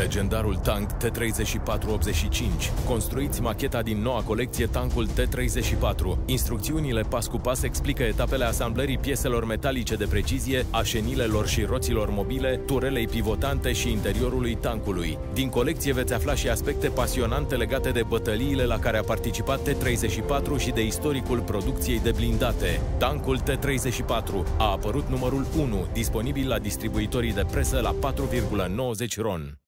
Legendarul tank T-34-85. Construiți macheta din noua colecție tankul T-34. Instrucțiunile pas cu pas explică etapele asamblării pieselor metalice de precizie, a șenilelor și roților mobile, turelei pivotante și interiorului tankului. Din colecție veți afla și aspecte pasionante legate de bătăliile la care a participat T-34 și de istoricul producției de blindate. Tankul T-34 a apărut numărul 1, disponibil la distribuitorii de presă la 4,90 RON.